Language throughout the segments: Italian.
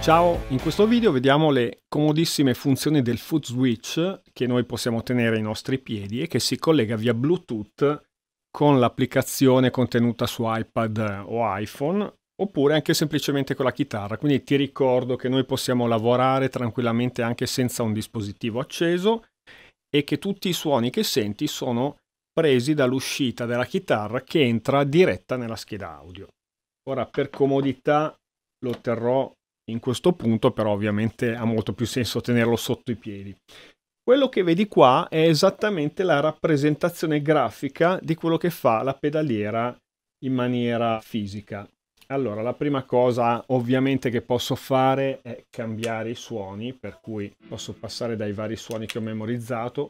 Ciao, in questo video vediamo le comodissime funzioni del foot switch che noi possiamo tenere ai nostri piedi e che si collega via Bluetooth con l'applicazione contenuta su iPad o iPhone, oppure anche semplicemente con la chitarra. Quindi ti ricordo che noi possiamo lavorare tranquillamente anche senza un dispositivo acceso e che tutti i suoni che senti sono presi dall'uscita della chitarra che entra diretta nella scheda audio. Ora, per comodità lo terrò in questo punto, però ovviamente ha molto più senso tenerlo sotto i piedi. Quello che vedi qua è esattamente la rappresentazione grafica di quello che fa la pedaliera in maniera fisica. Allora, la prima cosa ovviamente che posso fare è cambiare i suoni, per cui posso passare dai vari suoni che ho memorizzato.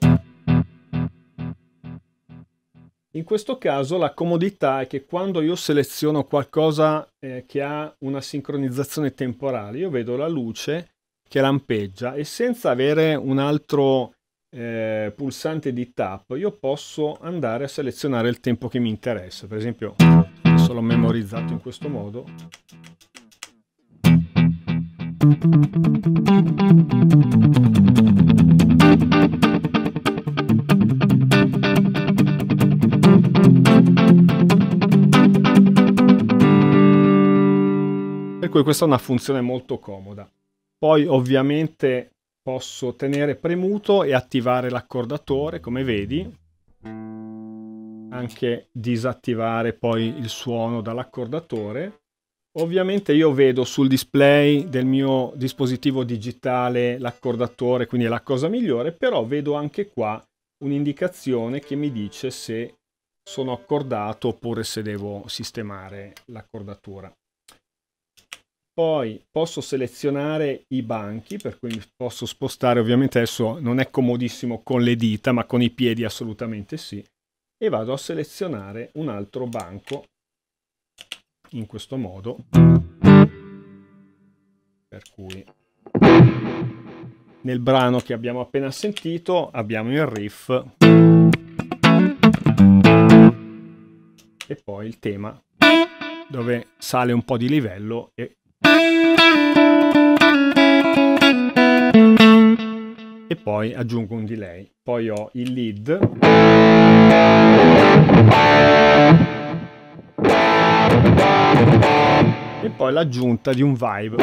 In questo caso la comodità è che quando io seleziono qualcosa che ha una sincronizzazione temporale, io vedo la luce che lampeggia e senza avere un altro pulsante di tap io posso andare a selezionare il tempo che mi interessa. Per esempio, adesso l'ho memorizzato in questo modo. Per cui questa è una funzione molto comoda. Poi ovviamente posso tenere premuto e attivare l'accordatore, come vedi, anche disattivare poi il suono dall'accordatore. Ovviamente io vedo sul display del mio dispositivo digitale l'accordatore, quindi è la cosa migliore, però vedo anche qua un'indicazione che mi dice se sono accordato oppure se devo sistemare l'accordatura. Poi posso selezionare i banchi, per cui posso spostare, ovviamente adesso non è comodissimo con le dita, ma con i piedi assolutamente sì, e vado a selezionare un altro banco in questo modo, per cui nel brano che abbiamo appena sentito abbiamo il riff e poi il tema dove sale un po' di livello e poi aggiungo un delay. Poi ho il lead e poi l'aggiunta di un vibe.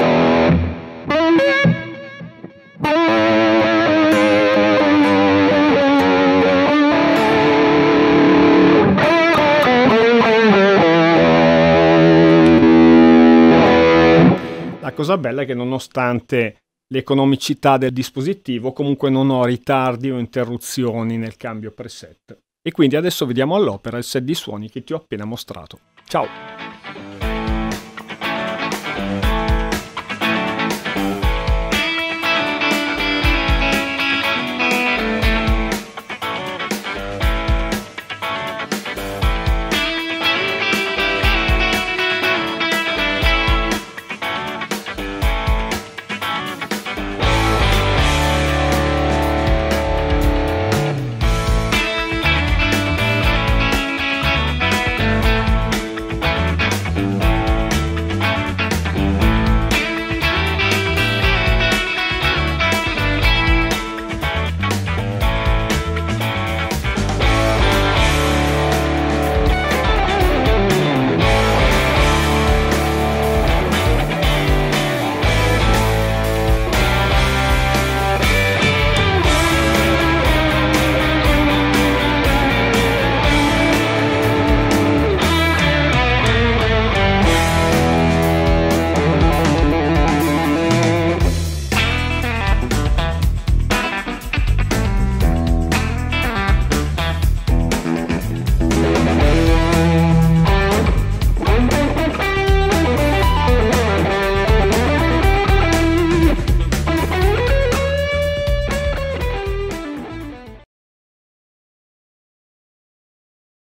La cosa bella è che nonostante l'economicità del dispositivo comunque non ho ritardi o interruzioni nel cambio preset. E quindi adesso vediamo all'opera il set di suoni che ti ho appena mostrato. Ciao!